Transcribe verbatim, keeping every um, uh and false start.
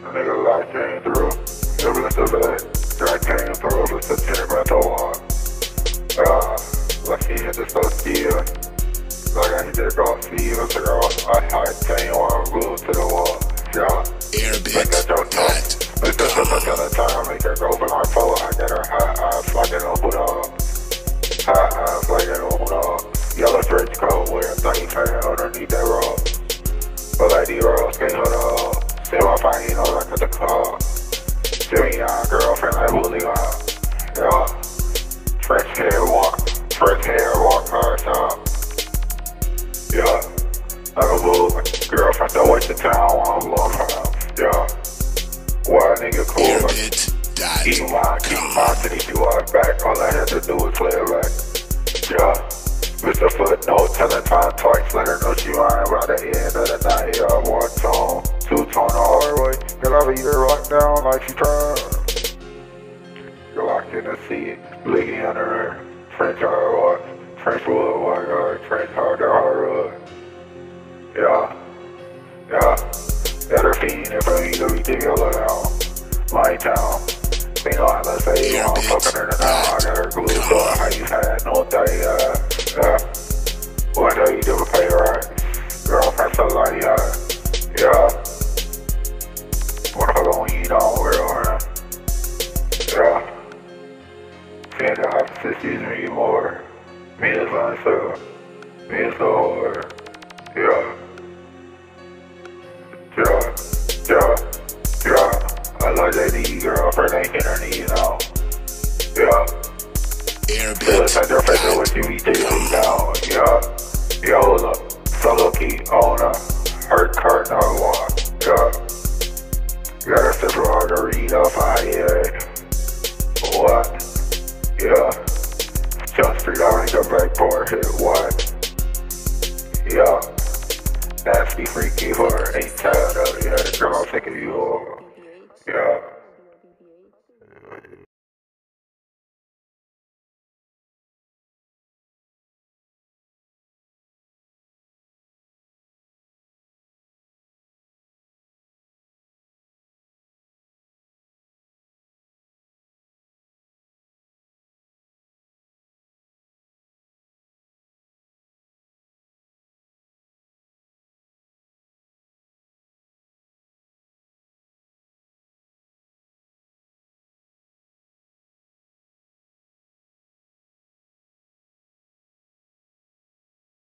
nigga life came through. It was the bed. That came through. It was the temperamental one. Uh, like he hit the stuff here. Like I hit the golf field. The girl, I had ten one glued to the wall. Yeah. Make that joke talk. Make that joke at the time. Make her go for my phone. I get her high eyes. Like it on put up. High eyes. Like it on put up. Yellow trench coat. Wearing thirty fan underneath that rope. But like the girls can't hold up. Still I find you know like at the club. Still me on girlfriend like Willie on. Yeah. Fresh hair walk. Fresh hair walk hard top. Yeah. Like a bull. Girlfriend don't waste the town while I'm long time. Yeah. Why a nigga cool like keep my, keep my city to our back. All I had to do was play it back. Yeah. Mister Footnote, tell her time twice, let her know she lying by the end of the night. Yeah, one tone, two tone the hard way. Cause I be her locked down like she trying. You're locked in the seat, blinky under her. French hard walk, French wood, white guard, French hard to hardwood. Yeah, yeah. Got her fiending for me to be digging down. My town. You know, I let's say, I'm fucking her now. I got her glued to her. How you had no day, uh, yeah. What do you do to pay right? Girlfriend, so like, yeah, yeah. What the fuck on you don't wear on? Yeah. Seeing the opposite sees me more. Me is myself. Me is the whore. Yeah. Yeah. Yeah. Yeah. I like that D girlfriend ain't hit her knee, you know. Yeah. Feel it's like your face with you be taking down. Yeah. Yeah, hold up. Solo key on a hurt cart, no one. Yeah. Got a sip of margarita, fire. What? Yeah. Jump Street, I ain't the back door, hit what? Yeah. Nasty freaky for her, ain't tired of it. Yeah, the girl I'm taking you over. Yeah.